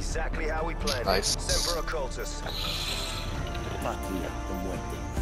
Exactly how we planned. Nice. Semper Occultus. Patria, the muerte.